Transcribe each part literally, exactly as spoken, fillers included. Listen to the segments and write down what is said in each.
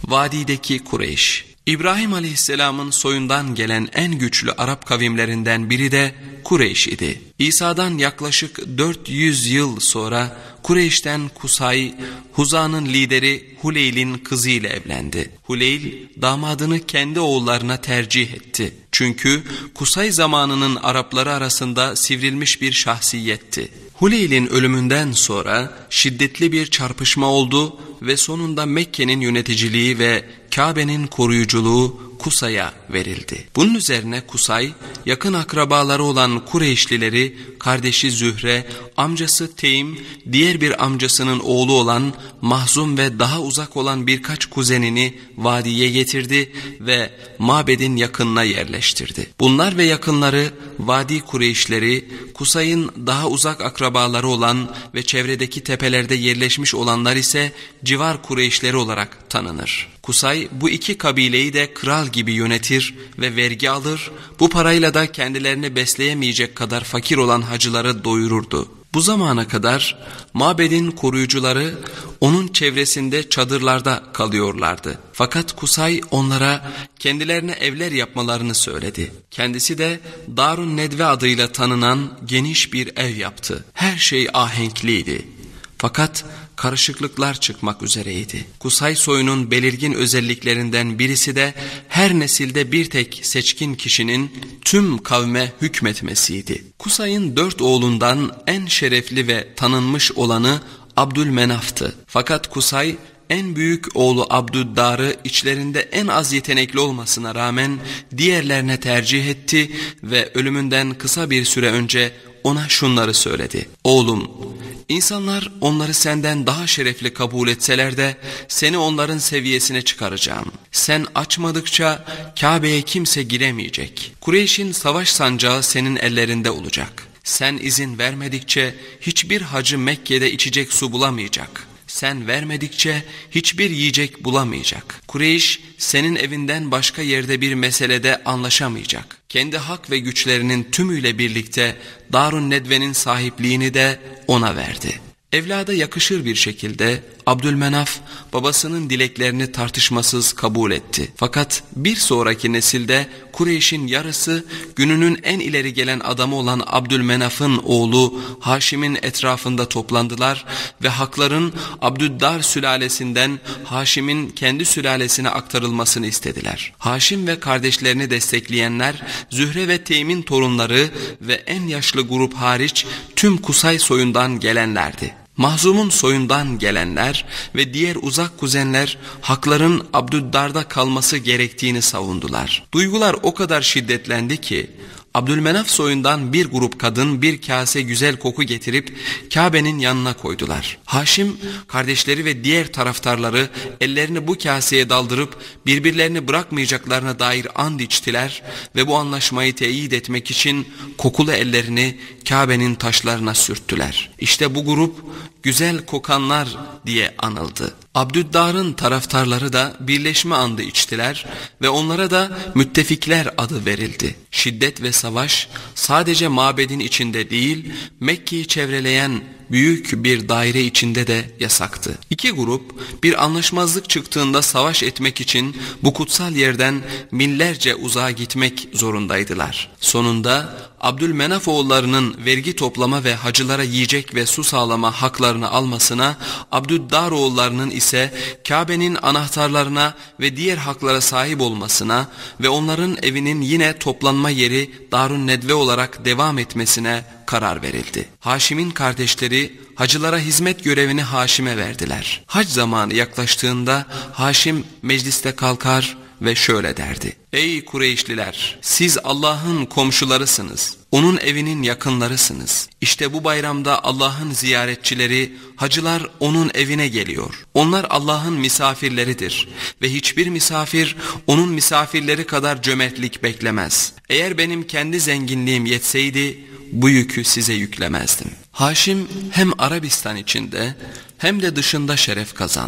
Vadideki Kureyş. İbrahim Aleyhisselam'ın soyundan gelen en güçlü Arap kavimlerinden biri de Kureyş idi. İsa'dan yaklaşık dört yüz yıl sonra Kureyş'ten Kusay, Huza'nın lideri Huleyl'in kızıyla evlendi. Huleyl damadını kendi oğullarına tercih etti. Çünkü Kusay zamanının Arapları arasında sivrilmiş bir şahsiyetti. Huleyl'in ölümünden sonra şiddetli bir çarpışma oldu ve sonunda Mekke'nin yöneticiliği ve Kabe'nin koruyuculuğu Kusay'a verildi. Bunun üzerine Kusay, yakın akrabaları olan Kureyşlileri, kardeşi Zühre, amcası Teym, diğer bir amcasının oğlu olan Mahzum ve daha uzak olan birkaç kuzenini vadiye getirdi ve mabedin yakınına yerleştirdi. Bunlar ve yakınları Vadi Kureyşleri, Kusay'ın daha uzak akrabaları olan ve çevredeki tepelerde yerleşmiş olanlar ise civar Kureyşleri olarak tanınır. Kusay bu iki kabileyi de kral gibi yönetir ve vergi alır, bu parayla da kendilerini besleyemeyecek kadar fakir olan hacıları doyururdu. Bu zamana kadar mabedin koruyucuları onun çevresinde çadırlarda kalıyorlardı. Fakat Kusay onlara kendilerine evler yapmalarını söyledi. Kendisi de Darun Nedve adıyla tanınan geniş bir ev yaptı. Her şey ahenkliydi. Fakat karışıklıklar çıkmak üzereydi. Kusay soyunun belirgin özelliklerinden birisi de her nesilde bir tek seçkin kişinin tüm kavme hükmetmesiydi. Kusay'ın dört oğlundan en şerefli ve tanınmış olanı Abdülmenaf'tı. Fakat Kusay en büyük oğlu Abdüddar'ı içlerinde en az yetenekli olmasına rağmen diğerlerine tercih etti ve ölümünden kısa bir süre önce ona şunları söyledi: "Oğlum, İnsanlar onları senden daha şerefli kabul etseler de seni onların seviyesine çıkaracağım. Sen açmadıkça Kabe'ye kimse giremeyecek. Kureyş'in savaş sancağı senin ellerinde olacak. Sen izin vermedikçe hiçbir hacı Mekke'de içecek su bulamayacak. Sen vermedikçe hiçbir yiyecek bulamayacak. Kureyş senin evinden başka yerde bir meselede anlaşamayacak. Kendi hak ve güçlerinin tümüyle birlikte Darun Nedve'nin sahipliğini de ona verdi." Evlada yakışır bir şekilde Abdülmenaf babasının dileklerini tartışmasız kabul etti. Fakat bir sonraki nesilde Kureyş'in yarısı gününün en ileri gelen adamı olan Abdülmenaf'ın oğlu Haşim'in etrafında toplandılar ve hakların Abdüddar sülalesinden Haşim'in kendi sülalesine aktarılmasını istediler. Haşim ve kardeşlerini destekleyenler Zühre ve Teym'in torunları ve en yaşlı grup hariç tüm Kusay soyundan gelenlerdi. Mahzum'un soyundan gelenler ve diğer uzak kuzenler hakların Abdüddar'da kalması gerektiğini savundular. Duygular o kadar şiddetlendi ki Abdülmenaf soyundan bir grup kadın bir kase güzel koku getirip Kabe'nin yanına koydular. Haşim kardeşleri ve diğer taraftarları ellerini bu kaseye daldırıp birbirlerini bırakmayacaklarına dair and içtiler ve bu anlaşmayı teyit etmek için kokulu ellerini Kabe'nin taşlarına sürttüler. İşte bu grup güzel kokanlar diye anıldı. Abdüddar'ın taraftarları da birleşme andı içtiler ve onlara da müttefikler adı verildi. Şiddet ve savaş sadece mabedin içinde değil, Mekke'yi çevreleyen büyük bir daire içinde de yasaktı. İki grup bir anlaşmazlık çıktığında savaş etmek için bu kutsal yerden millerce uzağa gitmek zorundaydılar. Sonunda Abdülmenaf oğullarının vergi toplama ve hacılara yiyecek ve su sağlama haklarını almasına, Abdüddar oğullarının ise Kabe'nin anahtarlarına ve diğer haklara sahip olmasına ve onların evinin yine toplanma yeri Darun Nedve olarak devam etmesine karar verildi. Haşim'in kardeşleri hacılara hizmet görevini Haşim'e verdiler. Hac zamanı yaklaştığında Haşim mecliste kalkar ve şöyle derdi: "Ey Kureyşliler, siz Allah'ın komşularısınız. Onun evinin yakınlarısınız. İşte bu bayramda Allah'ın ziyaretçileri, hacılar onun evine geliyor. Onlar Allah'ın misafirleridir ve hiçbir misafir onun misafirleri kadar cömertlik beklemez. Eğer benim kendi zenginliğim yetseydi bu yükü size yüklemezdim." Haşim hem Arabistan içinde hem de dışında şeref kazandı.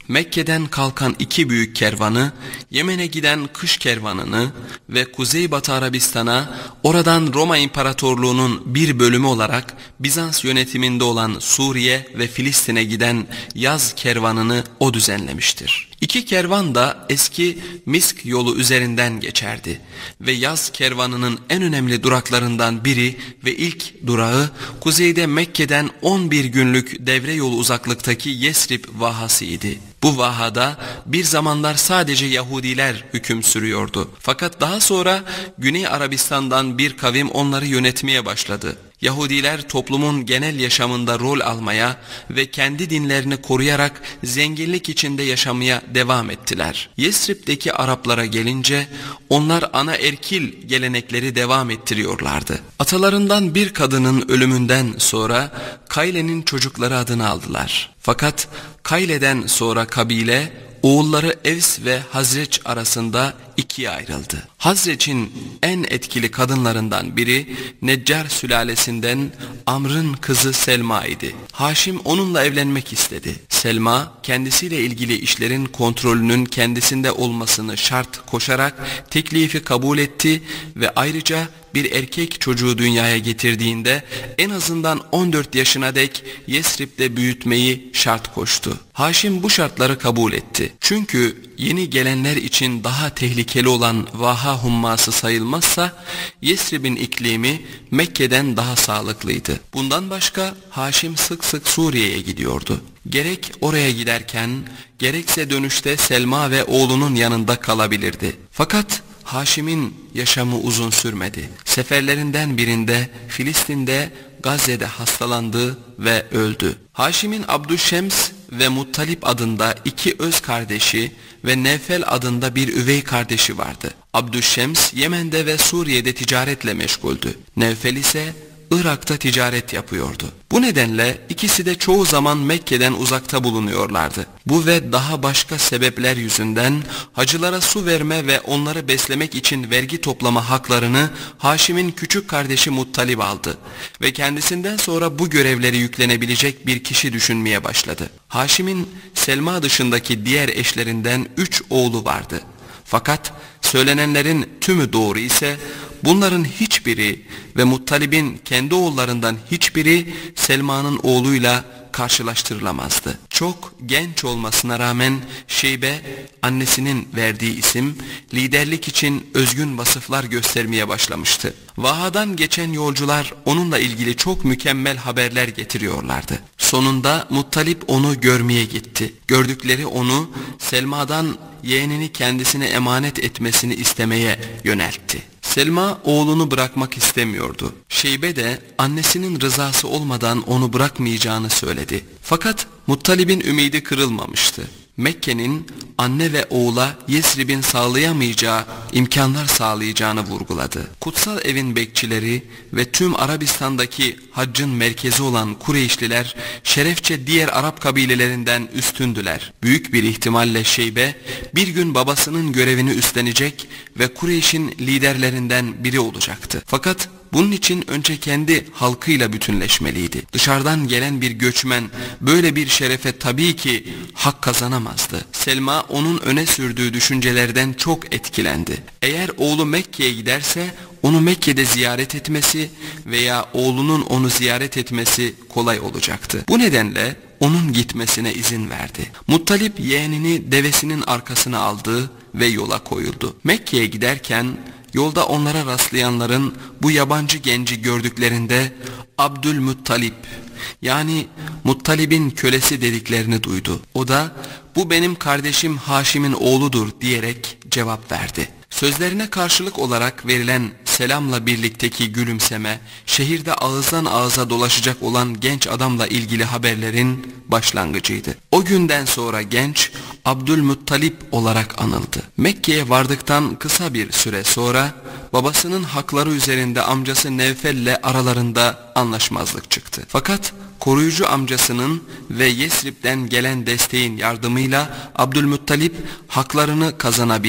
Mekke'den kalkan iki büyük kervanı, Yemen'e giden kış kervanını ve Kuzeybatı Arabistan'a, oradan Roma İmparatorluğu'nun bir bölümü olarak Bizans yönetiminde olan Suriye ve Filistin'e giden yaz kervanını o düzenlemiştir. İki kervan da eski Misk yolu üzerinden geçerdi ve yaz kervanının en önemli duraklarından biri ve ilk durağı kuzeyde Mekke'den on bir günlük devre yolu uzaklıktaki Yesrib vahasıydı. Bu vahada bir zamanlar sadece Yahudiler hüküm sürüyordu. Fakat daha sonra Güney Arabistan'dan bir kavim onları yönetmeye başladı. Yahudiler toplumun genel yaşamında rol almaya ve kendi dinlerini koruyarak zenginlik içinde yaşamaya devam ettiler. Yesrib'deki Araplara gelince onlar ana erkil gelenekleri devam ettiriyorlardı. Atalarından bir kadının ölümünden sonra Kayle'nin çocukları adını aldılar. Fakat Kayle'den sonra kabile oğulları Evs ve Hazreç arasında ikiye ayrıldı. Hazreç'in en etkili kadınlarından biri Neccar sülalesinden Amr'ın kızı Selma idi. Haşim onunla evlenmek istedi. Selma kendisiyle ilgili işlerin kontrolünün kendisinde olmasını şart koşarak teklifi kabul etti ve ayrıca bir erkek çocuğu dünyaya getirdiğinde en azından on dört yaşına dek Yesrib'de büyütmeyi şart koştu. Haşim bu şartları kabul etti. Çünkü yeni gelenler için daha tehlikeli olan vaha humması sayılmazsa Yesrib'in iklimi Mekke'den daha sağlıklıydı. Bundan başka Haşim sık sık Suriye'ye gidiyordu. Gerek oraya giderken gerekse dönüşte Selma ve oğlunun yanında kalabilirdi. Fakat Haşim'in yaşamı uzun sürmedi. Seferlerinden birinde Filistin'de Gazze'de hastalandı ve öldü. Haşim'in Abdüşşems ve Muttalip adında iki öz kardeşi ve Nevfel adında bir üvey kardeşi vardı. Abdüşşems Yemen'de ve Suriye'de ticaretle meşguldü. Nevfel ise Irak'ta ticaret yapıyordu. Bu nedenle ikisi de çoğu zaman Mekke'den uzakta bulunuyorlardı. Bu ve daha başka sebepler yüzünden hacılara su verme ve onları beslemek için vergi toplama haklarını Haşim'in küçük kardeşi Muttalib aldı ve kendisinden sonra bu görevleri yüklenebilecek bir kişi düşünmeye başladı. Haşim'in Selma dışındaki diğer eşlerinden üç oğlu vardı. Fakat söylenenlerin tümü doğru ise bunların hiçbiri ve Muttalib'in kendi oğullarından hiçbiri Selma'nın oğluyla karşılaştırılamazdı. Çok genç olmasına rağmen Şeybe annesinin verdiği isim liderlik için özgün vasıflar göstermeye başlamıştı. Vahadan geçen yolcular onunla ilgili çok mükemmel haberler getiriyorlardı. Sonunda Muttalip onu görmeye gitti. Gördükleri onu Selma'dan yeğenini kendisine emanet etmesini istemeye yöneltti. Selma oğlunu bırakmak istemiyordu. Şeybe de annesinin rızası olmadan onu bırakmayacağını söyledi. Fakat Muttalib'in ümidi kırılmamıştı. Mekke'nin anne ve oğula Yesrib'in sağlayamayacağı imkanlar sağlayacağını vurguladı. Kutsal evin bekçileri ve tüm Arabistan'daki haccın merkezi olan Kureyşliler şerefçe diğer Arap kabilelerinden üstündüler. Büyük bir ihtimalle Şeybe bir gün babasının görevini üstlenecek ve Kureyş'in liderlerinden biri olacaktı. Fakat bunun için önce kendi halkıyla bütünleşmeliydi. Dışarıdan gelen bir göçmen böyle bir şerefe tabii ki hak kazanamazdı. Selma onun öne sürdüğü düşüncelerden çok etkilendi. Eğer oğlu Mekke'ye giderse onu Mekke'de ziyaret etmesi veya oğlunun onu ziyaret etmesi kolay olacaktı. Bu nedenle onun gitmesine izin verdi. Muttalip yeğenini devesinin arkasına aldı ve yola koyuldu. Mekke'ye giderken yolda onlara rastlayanların bu yabancı genci gördüklerinde Abdülmuttalip yani Muttalib'in kölesi dediklerini duydu. O da bu benim kardeşim Haşim'in oğludur diyerek cevap verdi. Sözlerine karşılık olarak verilen selamla birlikteki gülümseme şehirde ağızdan ağıza dolaşacak olan genç adamla ilgili haberlerin başlangıcıydı. O günden sonra genç Abdülmuttalip olarak anıldı. Mekke'ye vardıktan kısa bir süre sonra babasının hakları üzerinde amcası Nevfel'le aralarında anlaşmazlık çıktı. Fakat koruyucu amcasının ve Yesrib'den gelen desteğin yardımıyla Abdülmuttalip haklarını kazanabildi.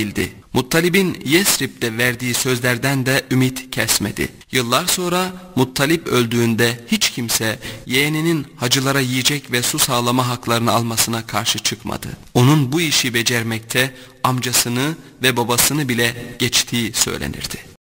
Muttalib'in Yesrib'de verdiği sözlerden de ümit kesmedi. Yıllar sonra Muttalib öldüğünde hiç kimse yeğeninin hacılara yiyecek ve su sağlama haklarını almasına karşı çıkmadı. Onun bu işi becermekte amcasını ve babasını bile geçtiği söylenirdi.